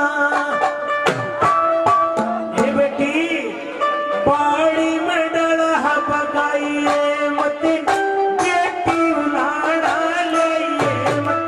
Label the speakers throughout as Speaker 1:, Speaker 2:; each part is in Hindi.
Speaker 1: ये बेटी पहाड़ी में डला पकाइए मत बेटी उलाड़ा ले मत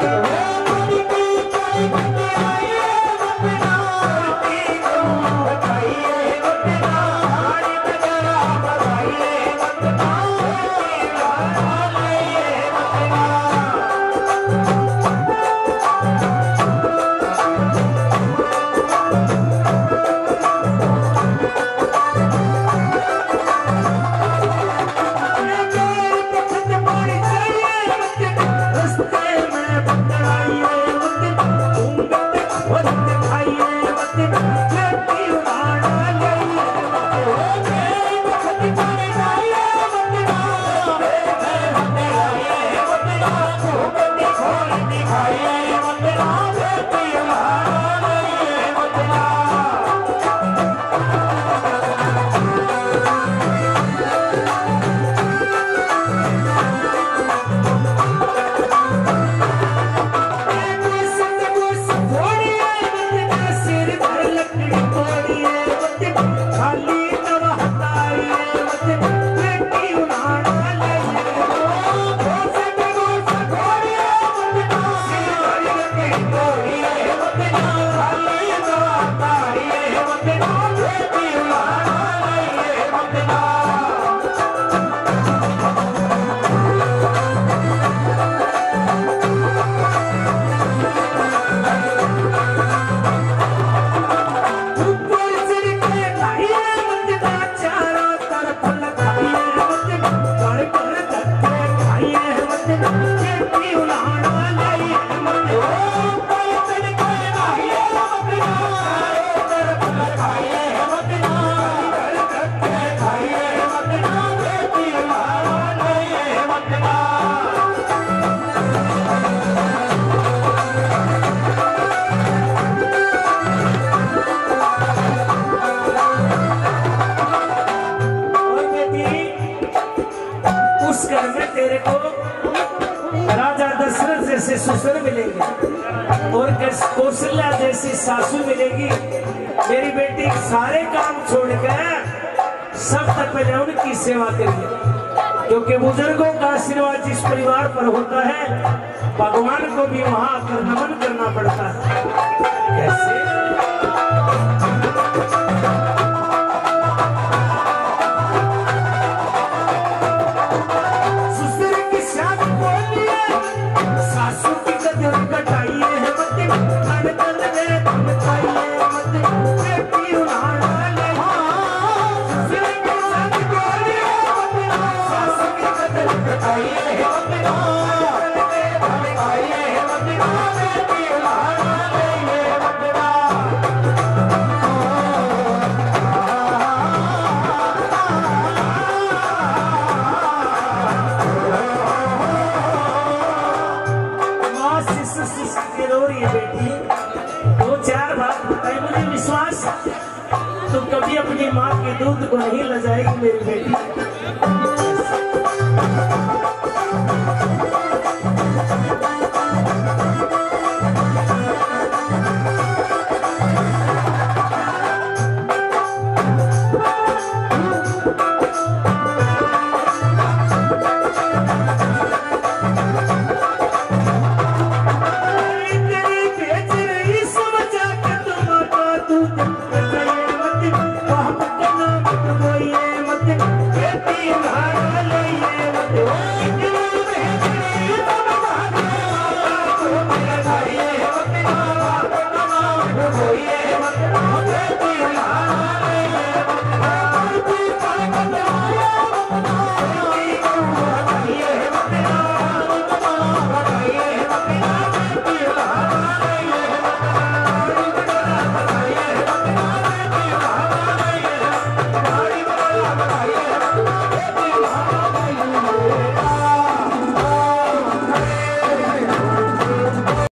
Speaker 1: उस घर में तेरे को राजा दशरथ जैसे ससुर मिलेंगे और कौशल्या जैसी सासू मिलेगी। मेरी बेटी सारे काम छोड़कर सबसे पहले उनकी सेवा करिए, क्योंकि बुजुर्गों का आशीर्वाद जिस परिवार पर होता है भगवान को भी वहां आकर नमन करना पड़ता है। कैसे तो कभी अपनी माँ के दूध को नहीं लजाएगी मेरी बेटी।